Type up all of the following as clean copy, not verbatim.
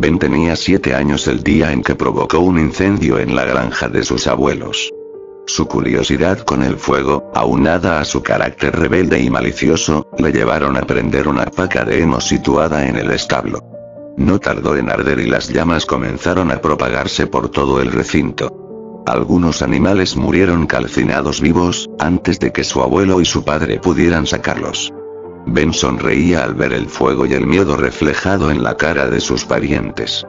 Ben tenía 7 años el día en que provocó un incendio en la granja de sus abuelos. Su curiosidad con el fuego, aunada a su carácter rebelde y malicioso, le llevaron a prender una paca de heno situada en el establo. No tardó en arder y las llamas comenzaron a propagarse por todo el recinto. Algunos animales murieron calcinados vivos, antes de que su abuelo y su padre pudieran sacarlos. Ben sonreía al ver el fuego y el miedo reflejado en la cara de sus parientes.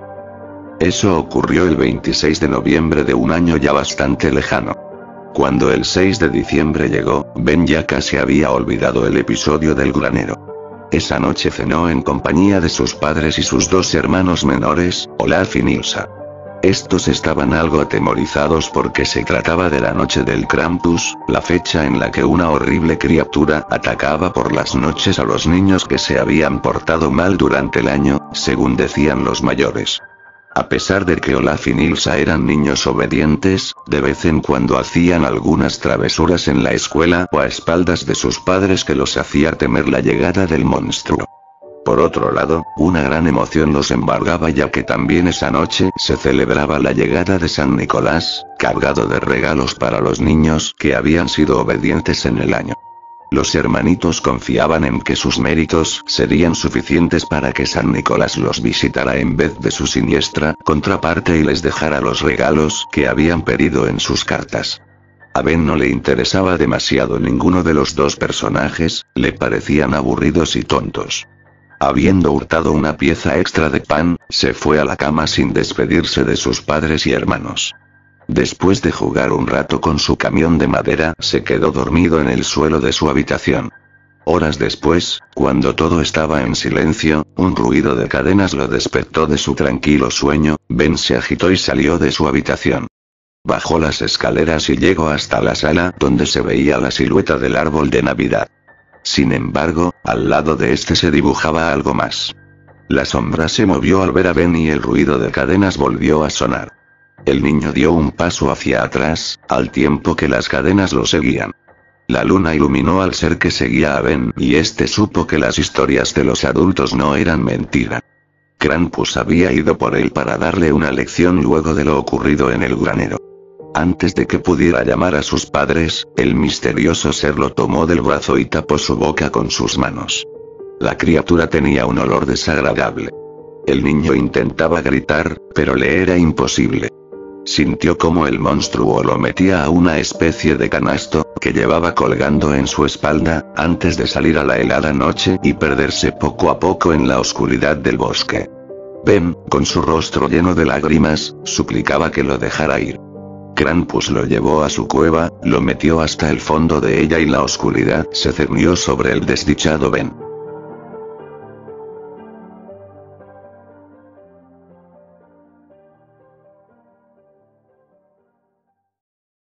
Eso ocurrió el 26 de noviembre de un año ya bastante lejano. Cuando el 6 de diciembre llegó, Ben ya casi había olvidado el episodio del granero. Esa noche cenó en compañía de sus padres y sus 2 hermanos menores, Olaf y Nilsa. Estos estaban algo atemorizados porque se trataba de la noche del Krampus, la fecha en la que una horrible criatura atacaba por las noches a los niños que se habían portado mal durante el año, según decían los mayores. A pesar de que Olaf y Nilsa eran niños obedientes, de vez en cuando hacían algunas travesuras en la escuela o a espaldas de sus padres que los hacía temer la llegada del monstruo. Por otro lado, una gran emoción los embargaba ya que también esa noche se celebraba la llegada de San Nicolás, cargado de regalos para los niños que habían sido obedientes en el año. Los hermanitos confiaban en que sus méritos serían suficientes para que San Nicolás los visitara en vez de su siniestra contraparte y les dejara los regalos que habían pedido en sus cartas. A Ben no le interesaba demasiado ninguno de los 2 personajes, le parecían aburridos y tontos. Habiendo hurtado una pieza extra de pan, se fue a la cama sin despedirse de sus padres y hermanos. Después de jugar un rato con su camión de madera, se quedó dormido en el suelo de su habitación. Horas después, cuando todo estaba en silencio, un ruido de cadenas lo despertó de su tranquilo sueño. Ben se agitó y salió de su habitación. Bajó las escaleras y llegó hasta la sala donde se veía la silueta del árbol de Navidad. Sin embargo, al lado de este se dibujaba algo más. La sombra se movió al ver a Ben y el ruido de cadenas volvió a sonar. El niño dio un paso hacia atrás, al tiempo que las cadenas lo seguían. La luna iluminó al ser que seguía a Ben y este supo que las historias de los adultos no eran mentira. Krampus había ido por él para darle una lección luego de lo ocurrido en el granero. Antes de que pudiera llamar a sus padres, el misterioso ser lo tomó del brazo y tapó su boca con sus manos. La criatura tenía un olor desagradable. El niño intentaba gritar, pero le era imposible. Sintió como el monstruo lo metía a una especie de canasto que llevaba colgando en su espalda, antes de salir a la helada noche y perderse poco a poco en la oscuridad del bosque. Ben, con su rostro lleno de lágrimas, suplicaba que lo dejara ir. Krampus lo llevó a su cueva, lo metió hasta el fondo de ella y la oscuridad se cernió sobre el desdichado Ben.